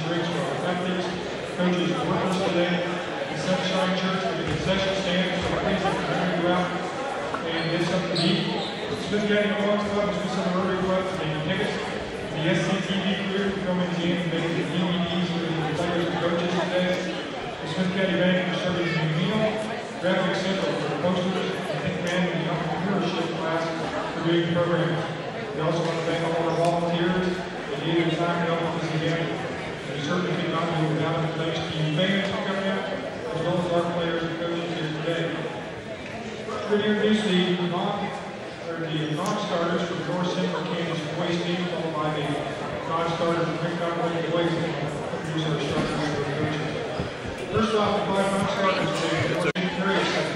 drinks for our athletes, coaches, and workers today. The Sunshine Church with the concession stand, so please if you go out and get something to eat. Smith County Lawrence Club, Smith Center Rotary Club, taking tickets. The SCTV crew coming in and making the DVDs for the players and coaches today. The Smith County Bank for serving the meal. Graphic Central for the posters. And Think Man and the entrepreneurship class for doing programs. We also want to thank all our volunteers that gave their time to help with this event. And we certainly could not do it without them. Thanks to you fans for coming out, as well as our players and coaches here today. We're going to introduce the non-starters for North Central Kansas boys team, followed by the non-starters for Rincon Lake boys team. These are starters for the coaches. First off, the 5 non-starters today, North Central Center.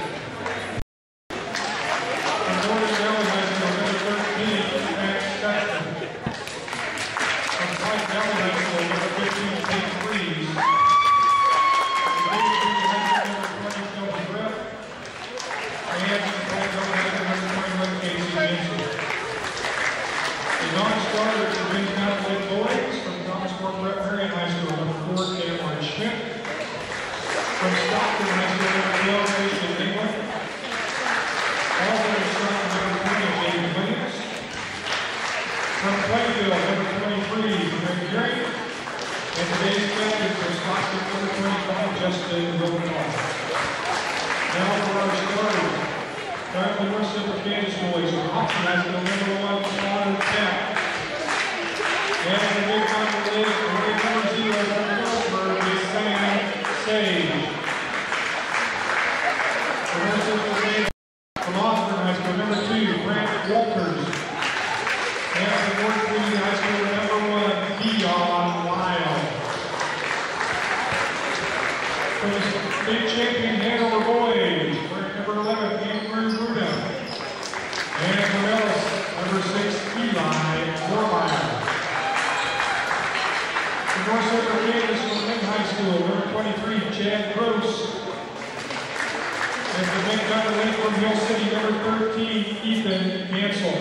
From Northern Valley High School, number 13, Max Sexton. From White Valley High School, number 15, Kate Freeze. From David Junior High School, number 20, Kelsey Brett. And from White Valley High School, number 21, Casey Jensen. The non-starters for Rincon Lake boys, from Thomas Fort Brett Marion High School, number 4, Cameron Schmidt. From Stockton High School, number 12, Christian England. Also from Stockton, number 20, David Williams. From Plainville, number 23, Greg Gray. And today's captain from Stockton, number 25, Justin Wilcox. Now for our starters. Currently, North Central Kansas boys from Hopkins High School, number 1, Connor Tapp. And the Rincon Lake, number 0, from Phillipsburg, is Sam Sage. From North Central Kansas, from Osborne High School, number 2, Brandon Walters. And from North Queen High School, number 1, Dion Lyle. From the state champion Hanover boys, number 11, Andrew Bruno. And from Ellis, number 6, Eli Warmeyer. From North Central Kansas, from Lynn High School, number 23, Chad Gross. And from Rincon Lake from Hill City, number 13, Ethan Mansell.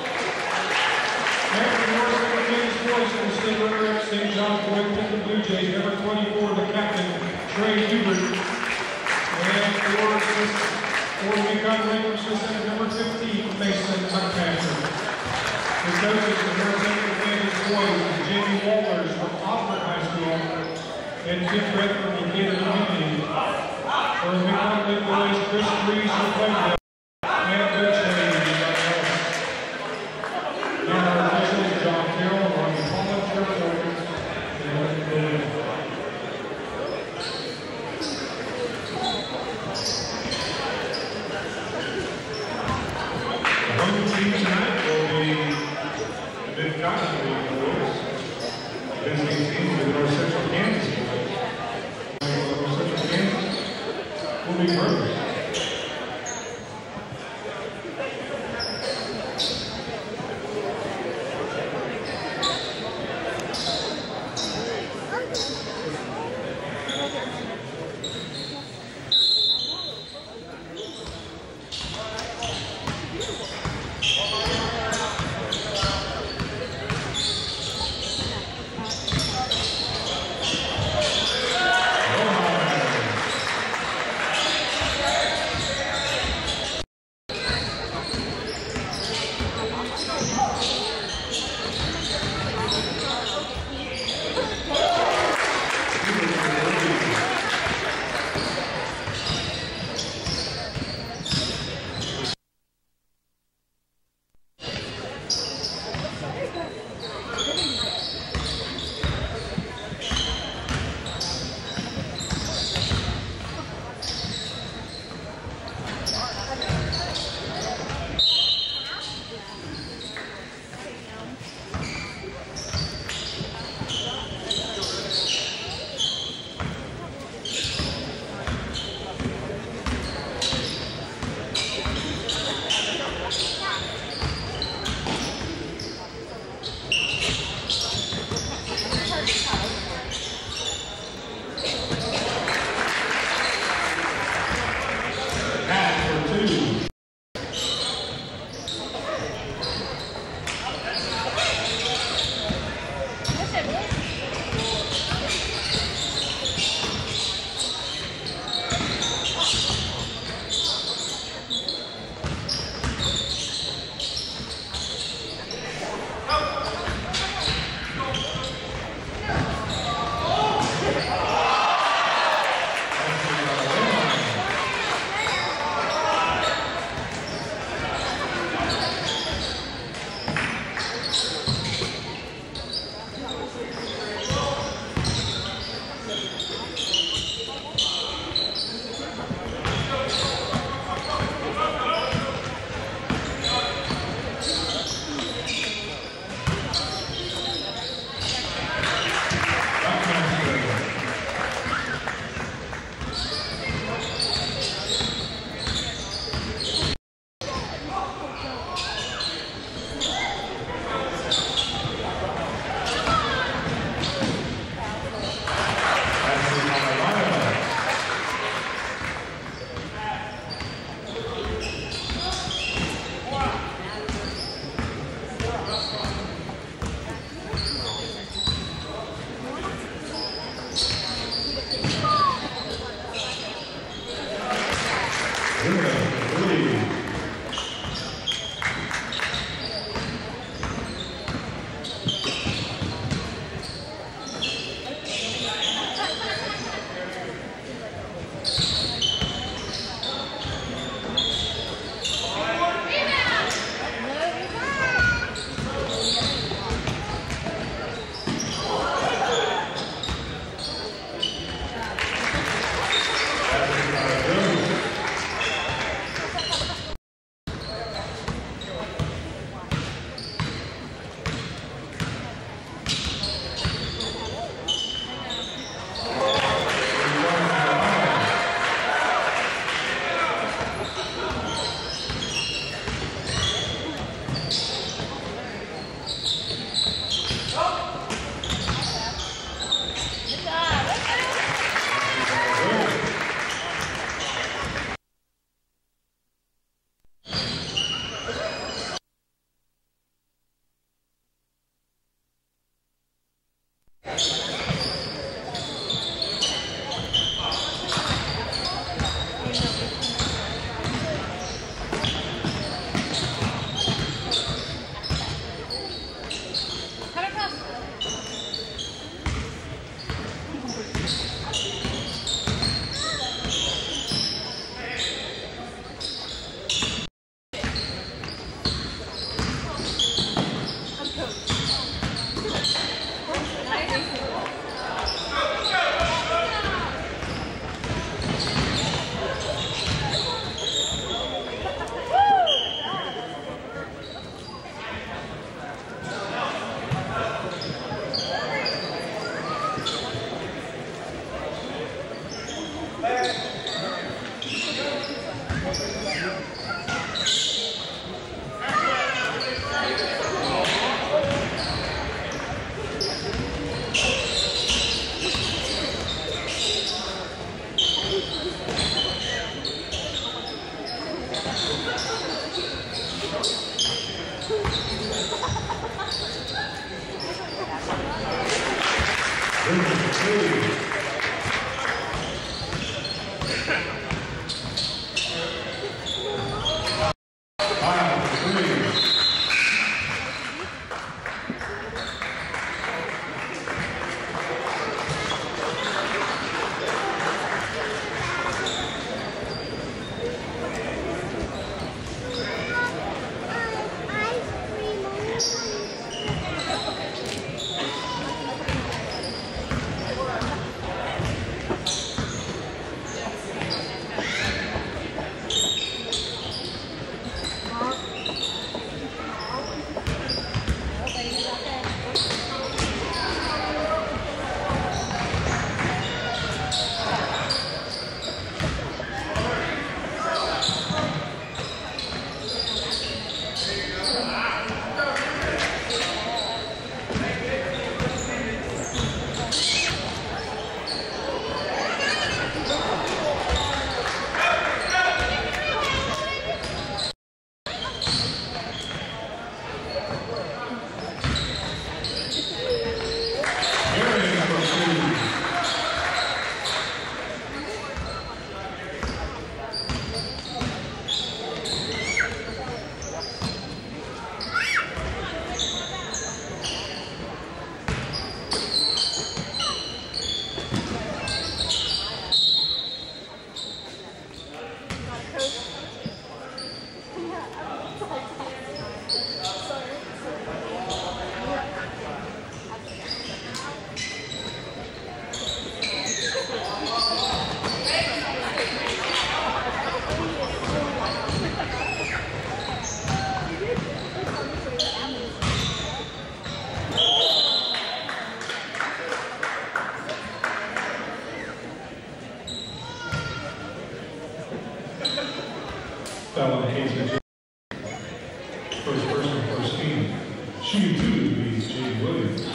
And from North Central Kansas boys from the state runner-up St. John Boyd Pitt Blue Jays, number 24, the captain, Trey Hubert. And for Rincon Lake from Smith Center, number 15, Mason Montana. The coaches from North Central Kansas boys, Jamie Walters from Auburn High School, and Tim Brett from Decatur Community. For Rincon Lake boys, Chris Reese from Plainville, and Rich Hayes from Ellis. And our officials, John Carroll, Ronnie Collins, Jeff Wilkins, and Evan Williams. The home team tonight will be the Mid-Continent League boys, visiting team with North Central Kansas. North Central Kansas will be brothers. Foul on KC. First person, first team. Shooting two leads Jade Williams.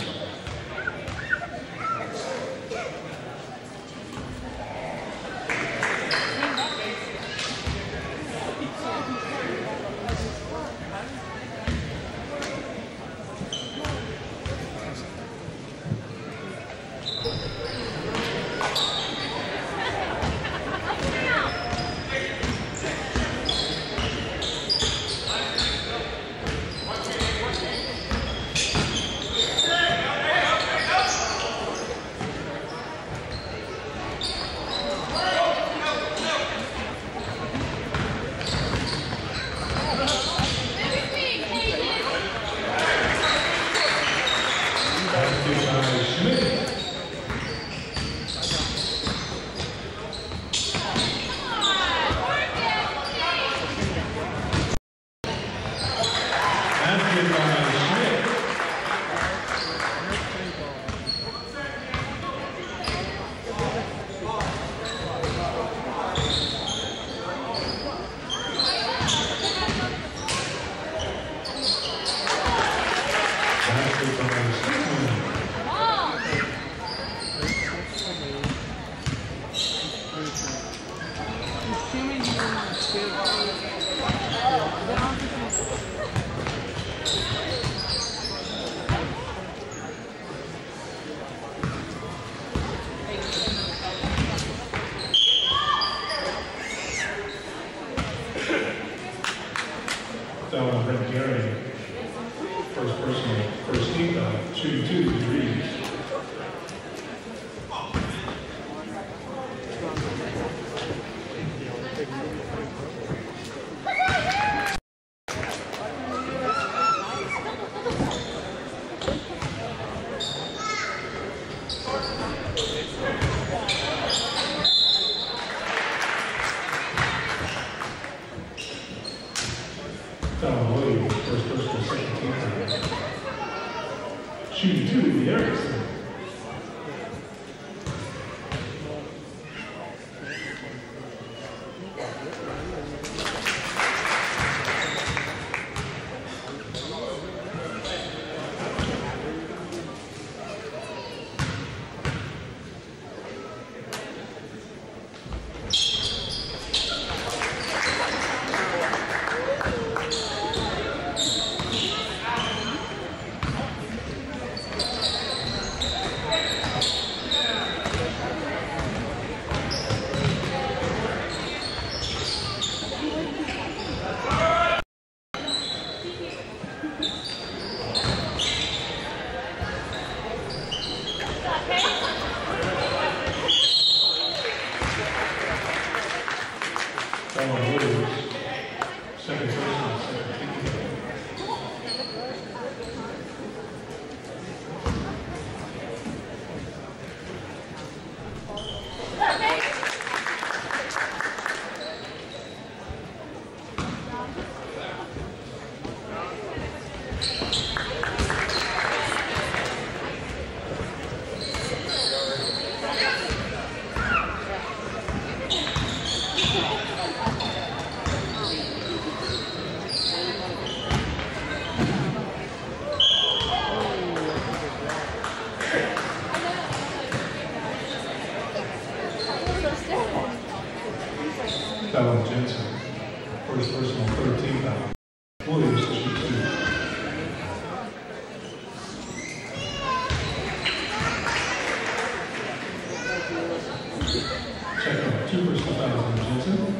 Foul Brent Gary. First personal, first team foul, shooting two threes. Foul Williams, first personal, second team foul. Shooting two, Erickson. Fallon Jensen, first personal 13 foul. Williams to shoot 2. Second, 2 personal fouls on Jensen.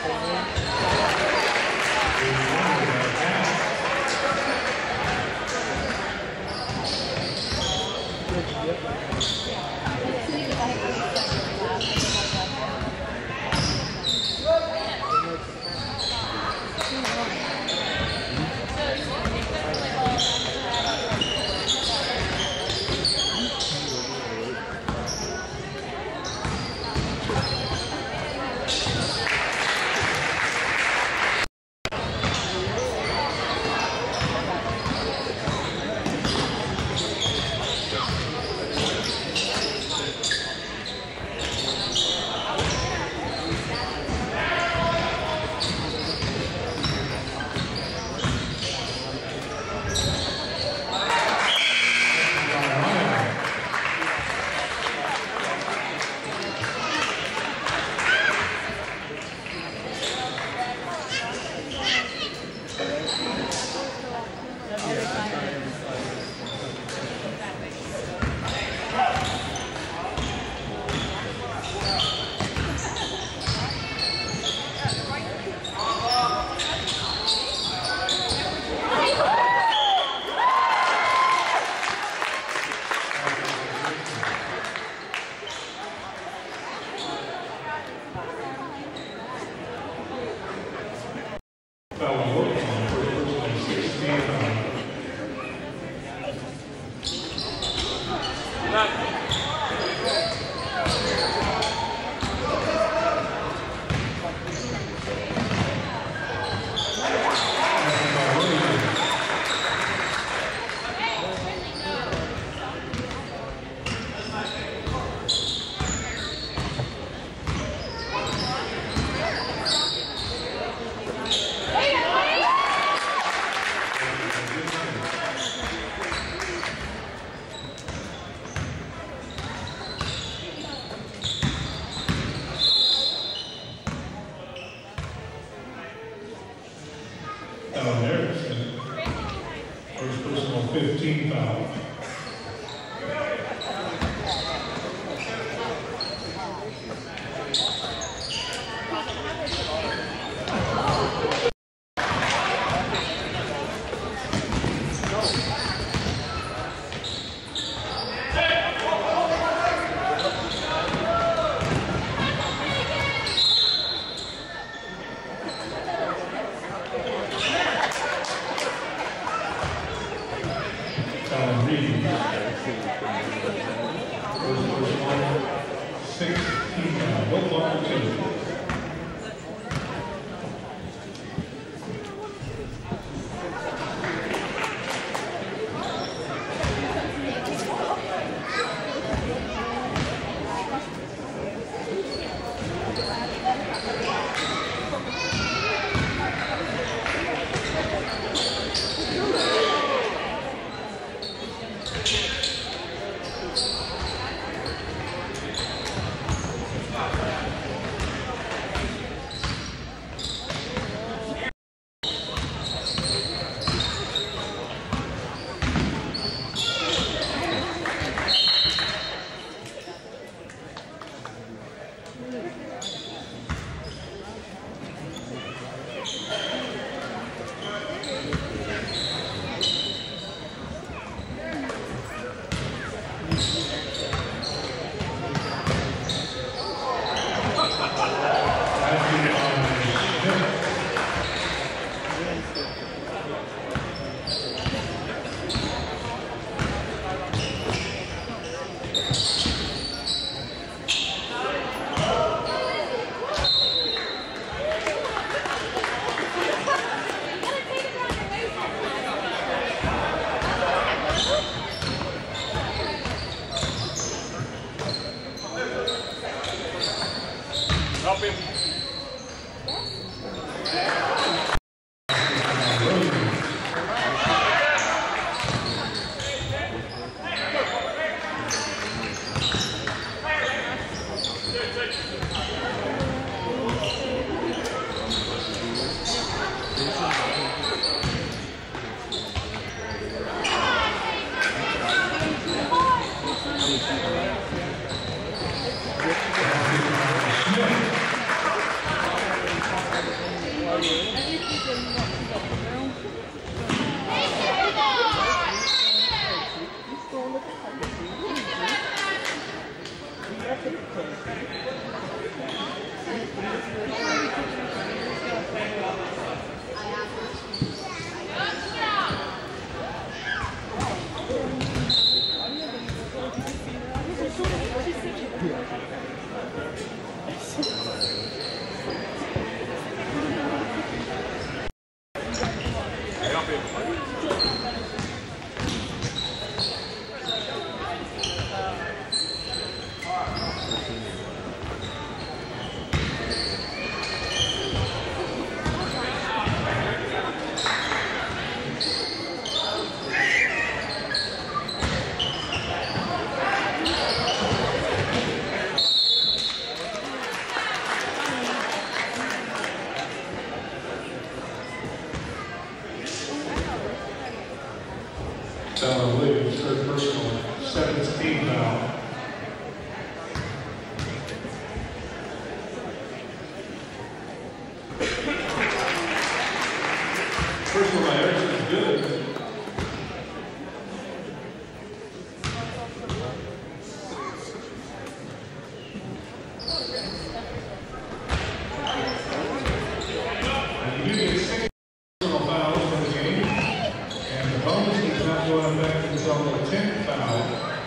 Down there, first personal 15 foul. Williams, her personal 7th team foul. Personal by Erickson is good. And you do get 6 personal fouls for the game. And the bonus is not going back until the 10th foul.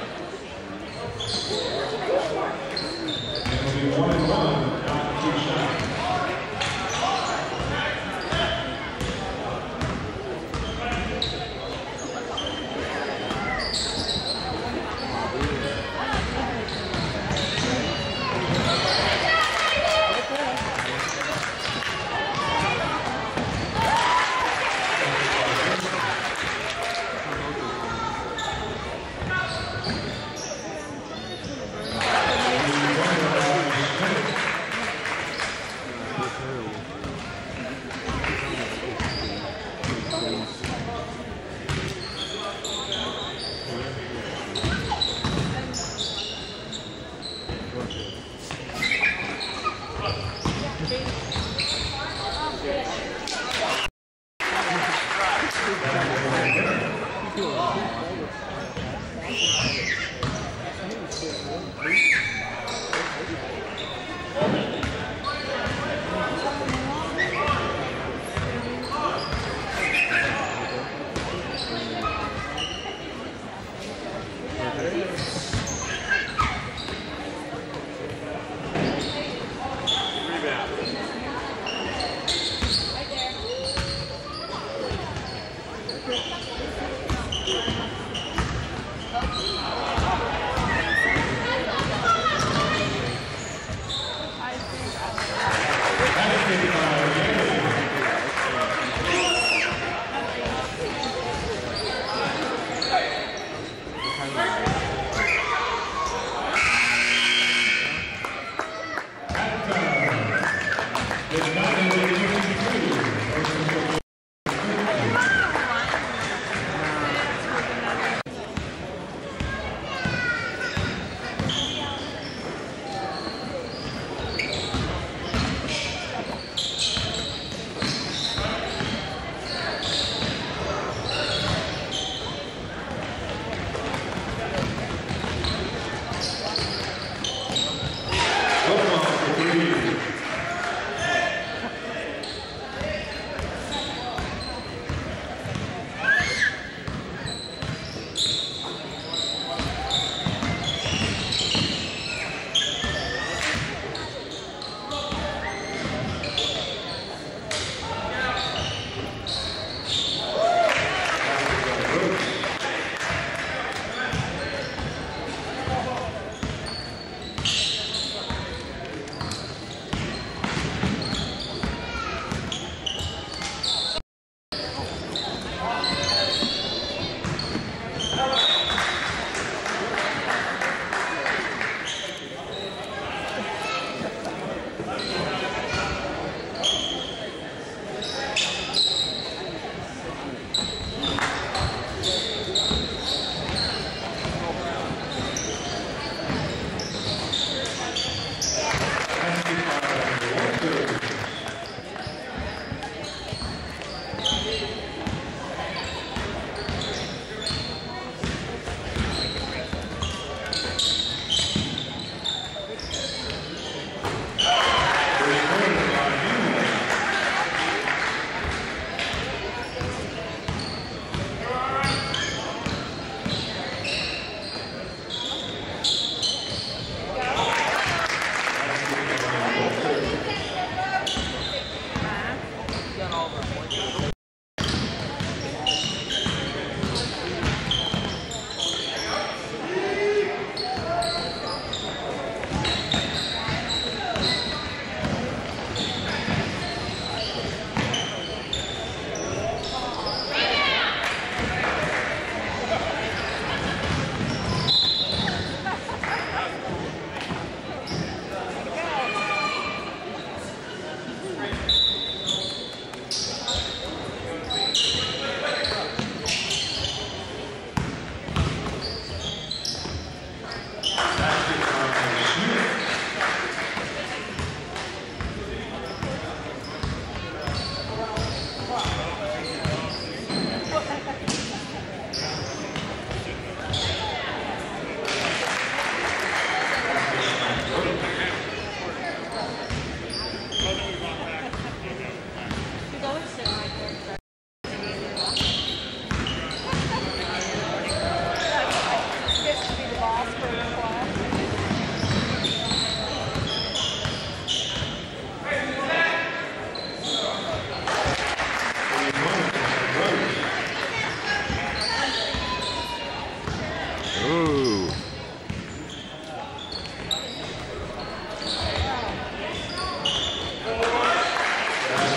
And it'll be 1-1, not 2 shots.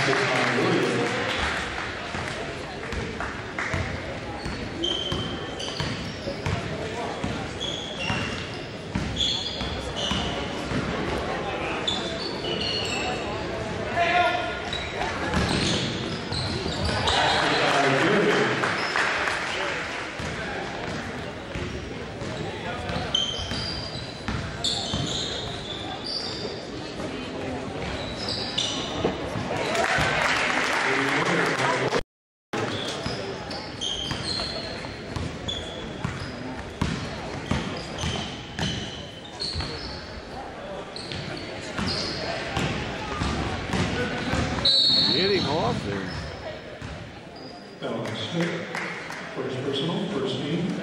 basket by Williams. Getting off there. Alex Smith, first personal, first team.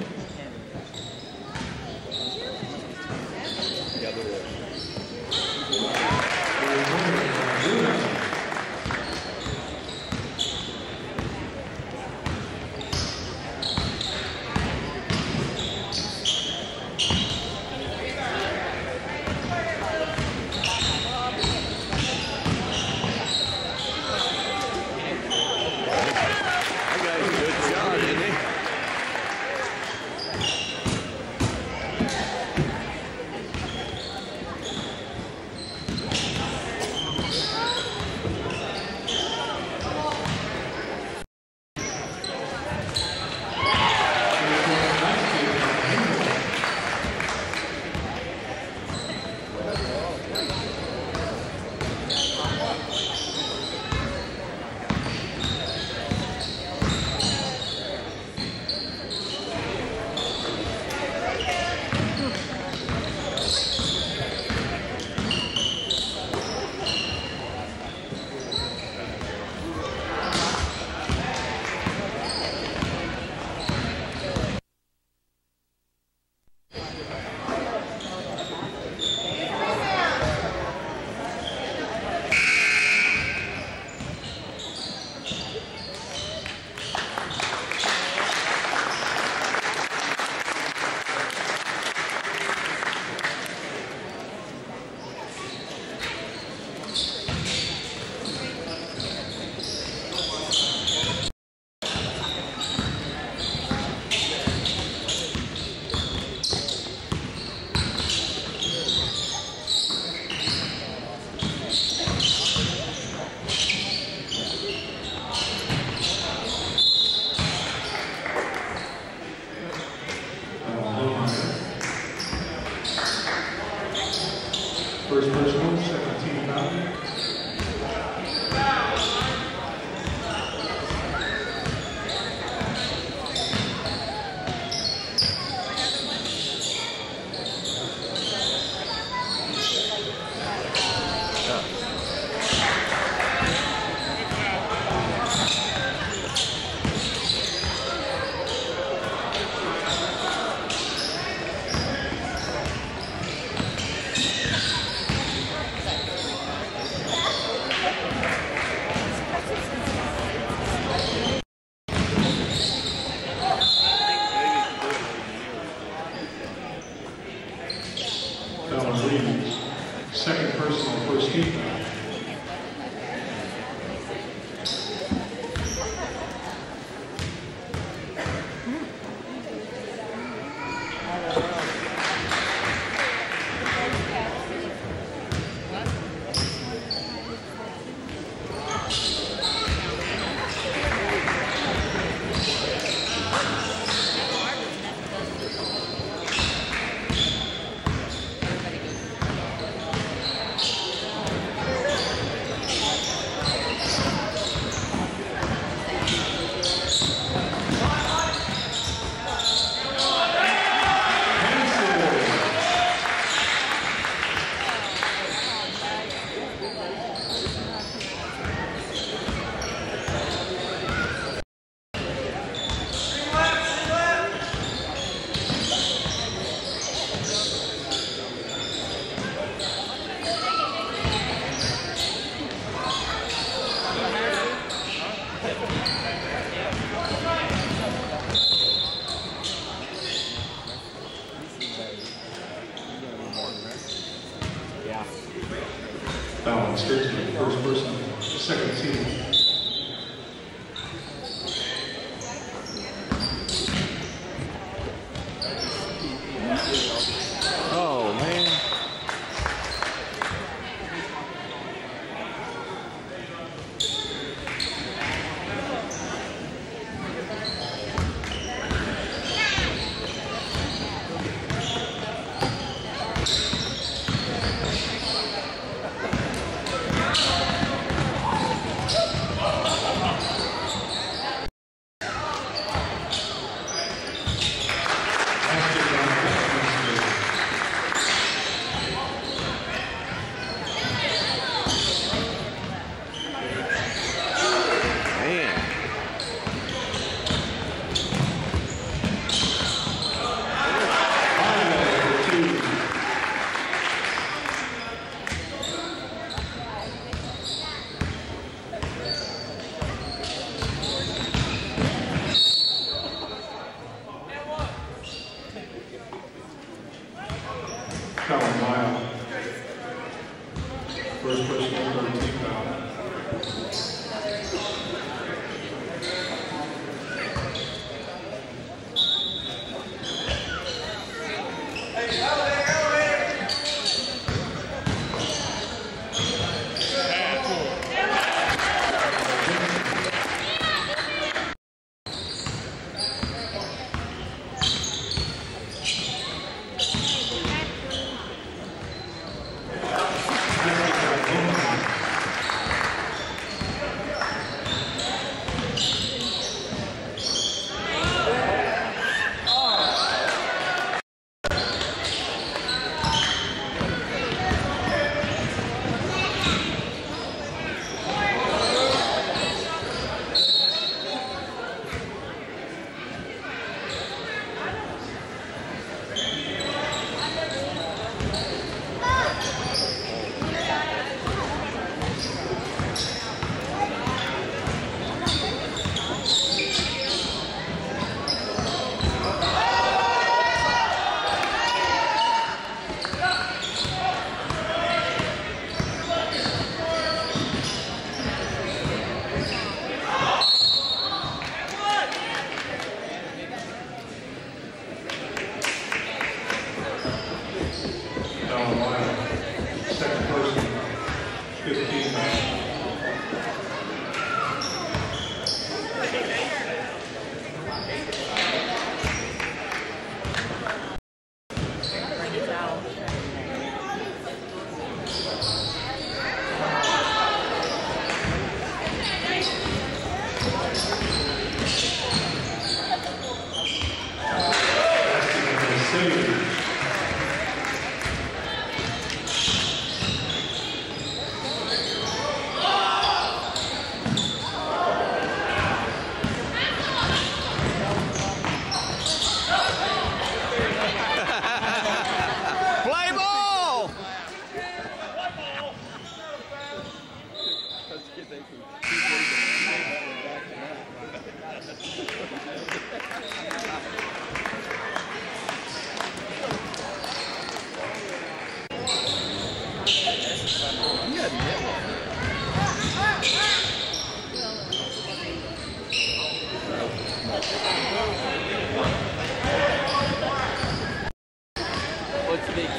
What's big?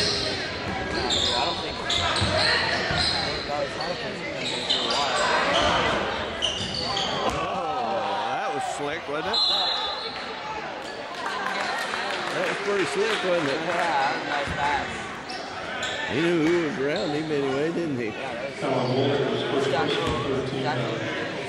I don't think. Oh, that was slick, wasn't it? That was pretty slick, wasn't it? Yeah, nice pass. He knew who was around him anyway, didn't he? Alan Walter was first person, 13 yards.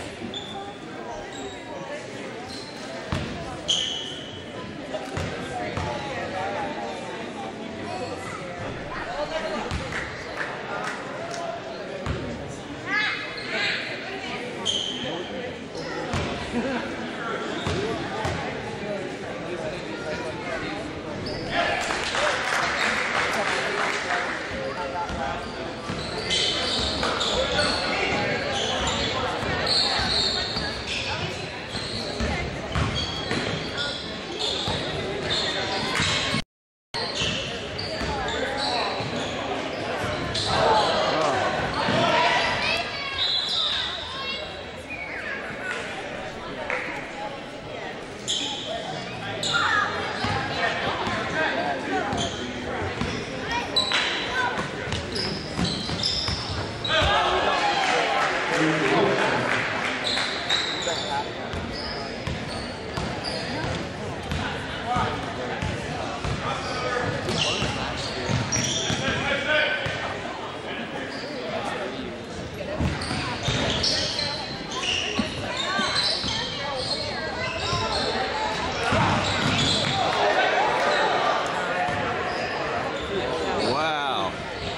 Wow.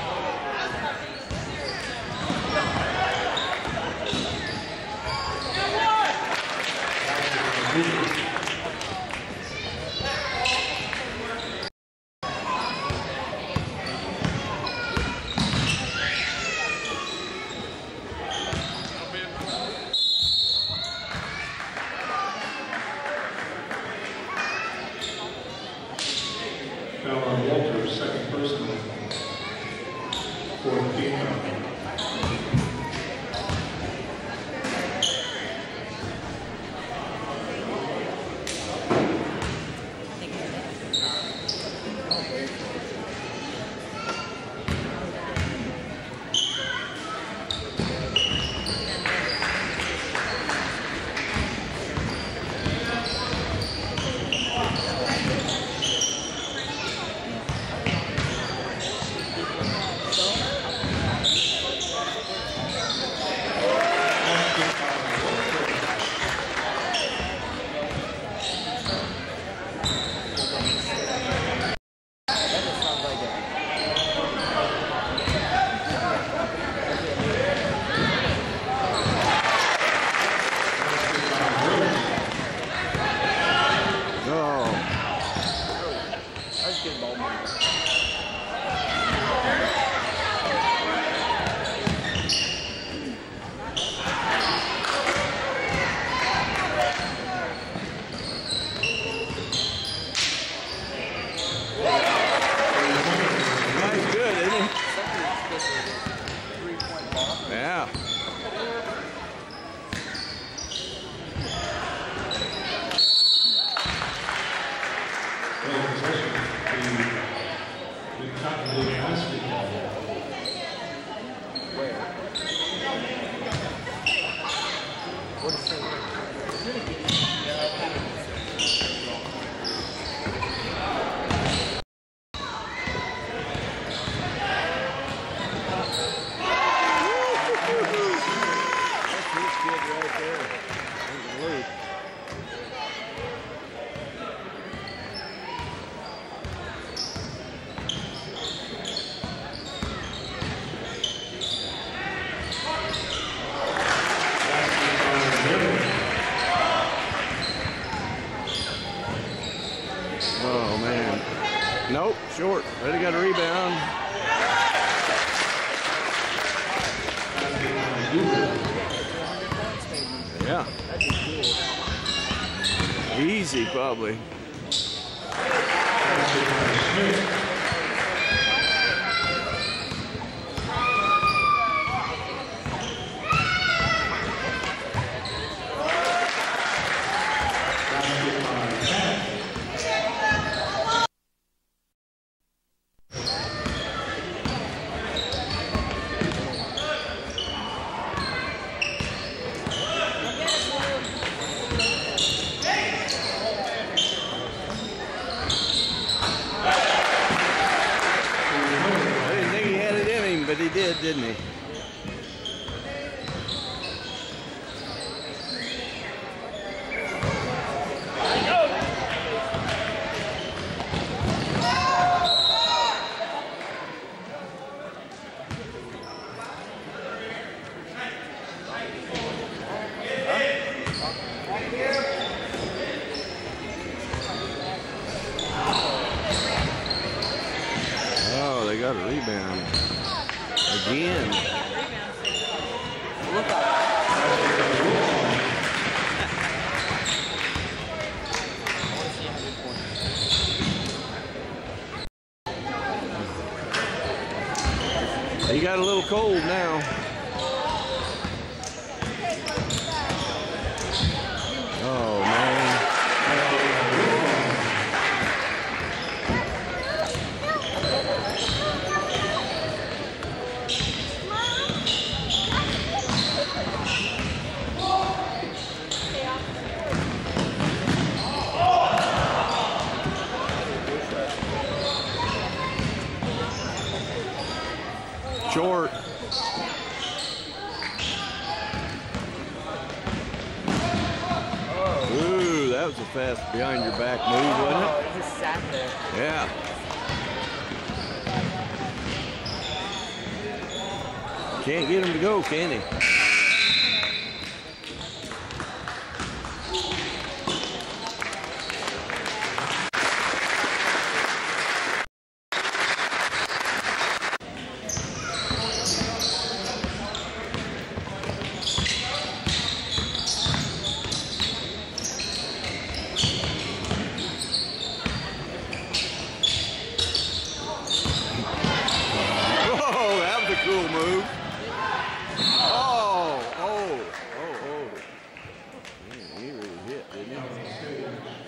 Alan Walter, second person, for the female. Yeah. Well, possession, the Cotton League basketball. What is it? Oh, man. Nope, short. But he got a rebound. Yeah. Easy, probably. didn't he? Oh, they got a rebound again. Look up. He got a little cold now. Oh, man. Short. Ooh, that was a fast behind your back move, wasn't Oh, he just sat there. it? Yeah. Can't get him to go, can he? Oh, that was a cool move. Oh. Man, he really hit, didn't he?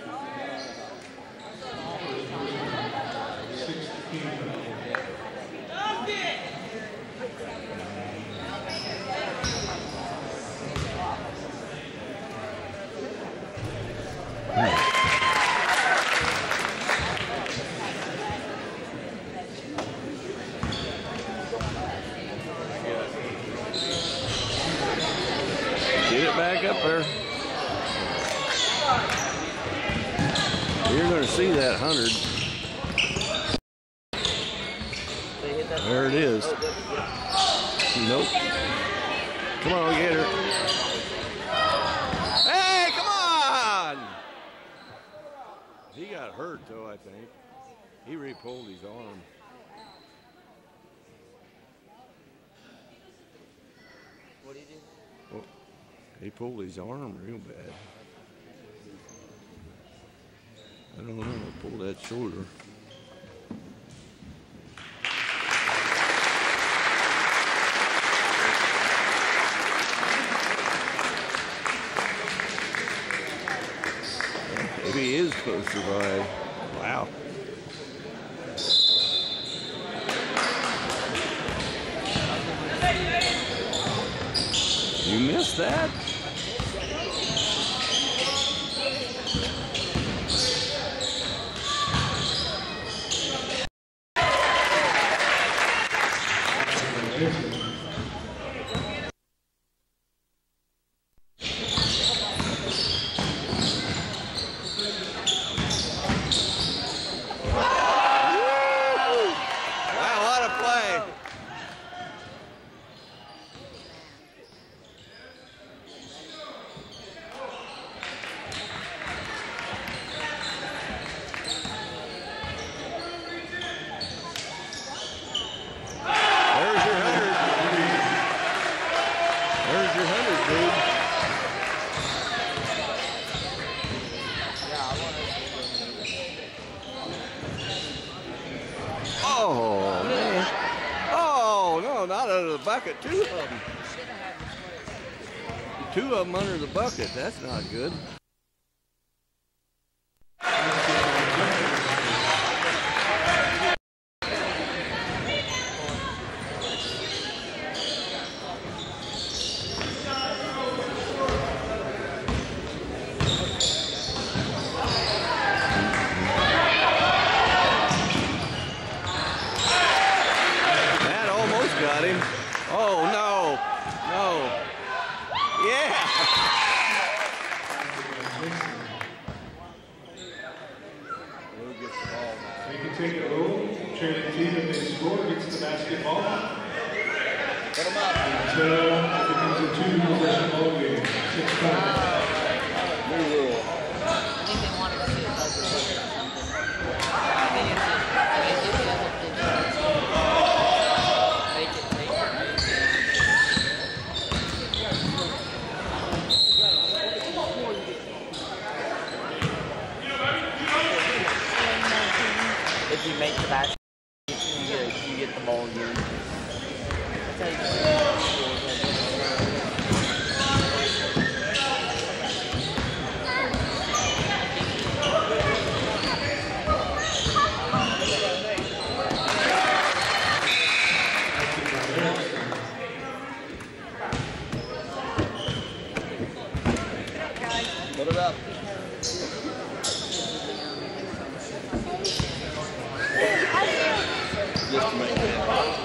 Get it back up there. You're going to see that 100. They hit that. There it is. Nope. Come on, get her. Hey, come on! He got hurt, though, I think. He re-pulled his arm. What do you do? Well, he pulled his arm real bad. I don't know. Pulled that shoulder. Maybe he is supposed to survive. Wow. You missed that? Wow, what a play. There's your 100. There's your 100, dude. Yeah, I want to. Oh, man. Oh, no, not under the bucket. Two of them. Two of them under the bucket. That's not good. That almost got him. basketball. Put them up. Until it becomes a 2-possession ball game. 6 points. New rule. I think they wanted to see a buzzer or something. I think it's just, I mean, if the other thing make it. If you make the basket, you get the ball again. That's how you do it. Put it up. Just to make that.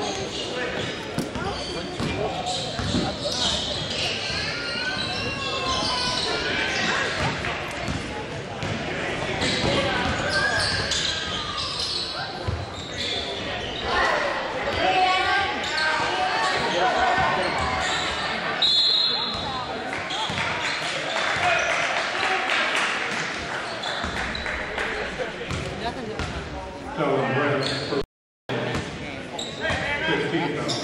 So, Brett, for 15 pounds.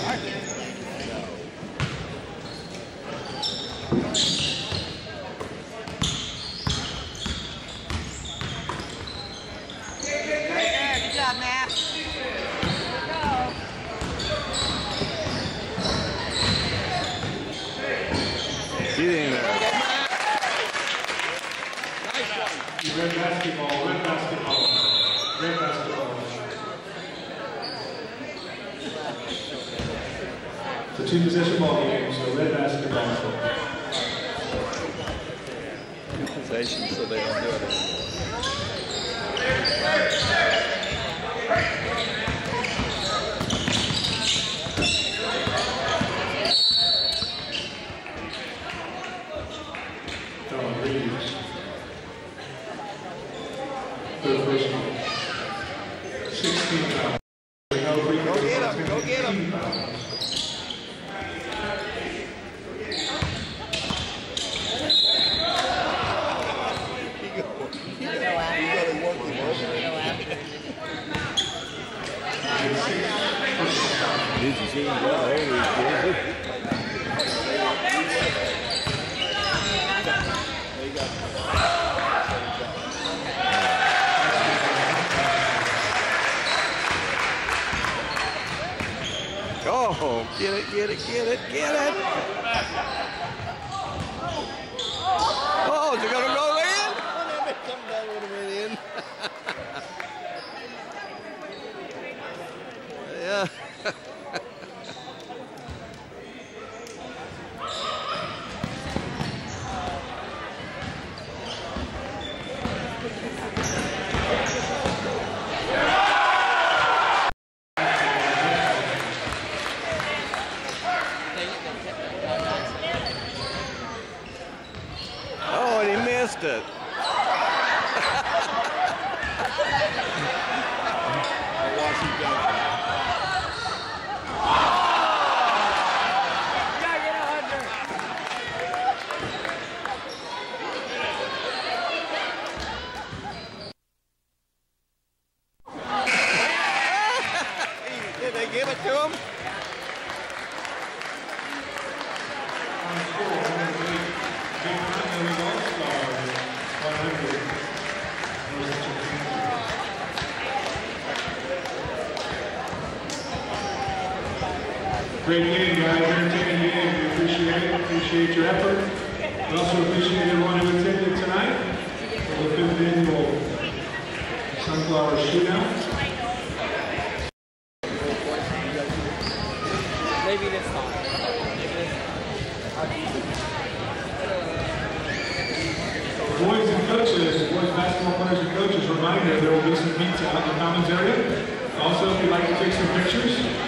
Good job, Matt. Get in there. Red basketball, red basketball, red basketball. It's a 2-possession ball game, so red basketball. Possession, so they don't do it. Don Reeves. For the first one. 16 pounds. Go get him, go get him. 15 pounds. You gotta work him over. Did you see him go over? Oh, get it, get it, get it, get it. Oh, is it gonna go in? That would have been in. Yeah. Oh, and he missed it. Did they give it to him? On score, 108. Big Continental All-Stars, 100. Great game, guys. Entertaining game. We appreciate it. Appreciate your effort. We also appreciate everyone who attended tonight for the 5th annual Sunflower Shootout. Maybe this time. Maybe this Boys and coaches, boys basketball players and coaches, reminder there will be some pizza out in the commons area. Also, if you'd like to take some pictures,